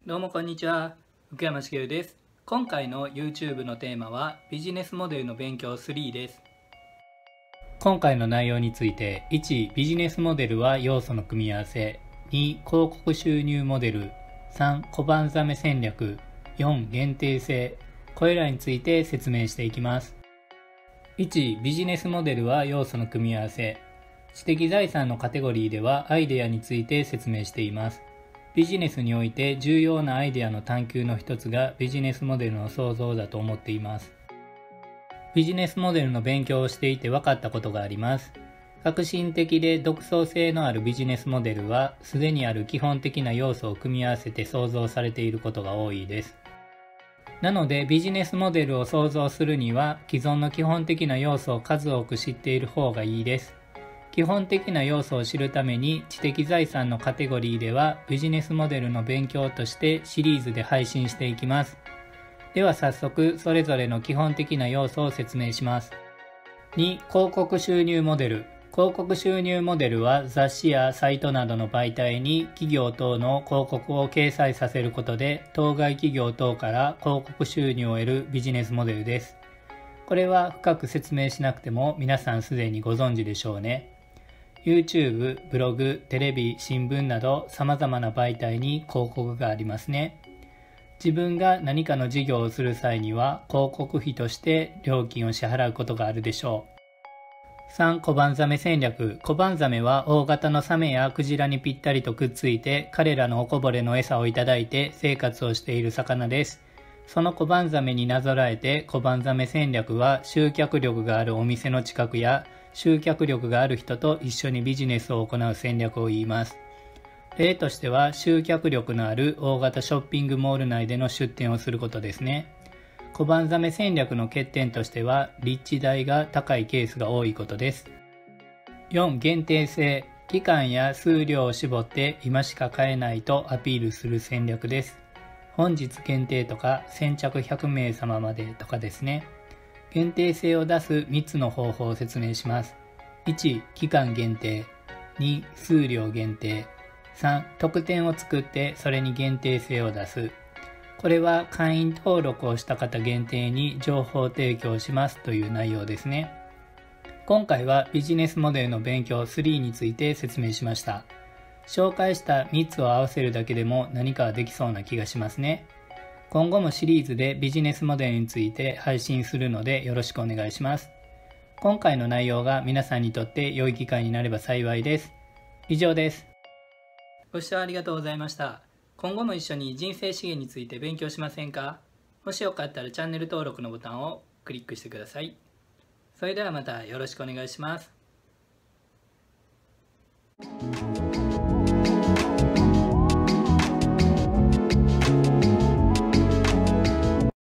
どうもこんにちは、福山茂です。今回の YouTube のテーマはビジネスモデルの勉強3です。今回の内容について、1、ビジネスモデルは要素の組み合わせ、2、広告収入モデル、3、小判ザメ戦略、4、限定性、これらについて説明していきます。1、ビジネスモデルは要素の組み合わせ。知的財産のカテゴリーではアイデアについて説明しています。ビジネスにおいて重要なアイデアの探求の一つがビジネスモデルの創造だと思っています。ビジネスモデルの勉強をしていて分かったことがあります。革新的で独創性のあるビジネスモデルはすでにある基本的な要素を組み合わせて創造されていることが多いです。なのでビジネスモデルを創造するには既存の基本的な要素を数多く知っている方がいいです。基本的な要素を知るために知的財産のカテゴリーではビジネスモデルの勉強としてシリーズで配信していきます。では早速それぞれの基本的な要素を説明します。2、広告収入モデル。広告収入モデルは雑誌やサイトなどの媒体に企業等の広告を掲載させることで当該企業等から広告収入を得るビジネスモデルです。これは深く説明しなくても皆さんすでにご存知でしょうね。YouTube、ブログ、テレビ、新聞など様々な媒体に広告がありますね。自分が何かの事業をする際には広告費として料金を支払うことがあるでしょう。3、小判ザメ戦略。小判ザメは大型のサメやクジラにぴったりとくっついて彼らのおこぼれの餌をいただいて生活をしている魚です。その小判ザメになぞらえて小判ザメ戦略は集客力があるお店の近くや集客力がある人と一緒にビジネスを行う戦略を言います。例としては集客力のある大型ショッピングモール内での出店をすることですね。小判ザメ戦略の欠点としては立地代が高いケースが多いことです。4、限定性。期間や数量を絞って今しか買えないとアピールする戦略です。本日限定とか先着100名様までとかですね。限定性を出す3つの方法を説明します。1、期間限定。2、数量限定。3、特典を作ってそれに限定性を出す。これは会員登録をした方限定に情報提供しますという内容ですね。今回はビジネスモデルの勉強3について説明しました。紹介した3つを合わせるだけでも何かできそうな気がしますね。今後もシリーズでビジネスモデルについて配信するのでよろしくお願いします。今回の内容が皆さんにとって良い機会になれば幸いです。以上です。ご視聴ありがとうございました。今後も一緒に人生資源について勉強しませんか？もしよかったらチャンネル登録のボタンをクリックしてください。それではまたよろしくお願いします。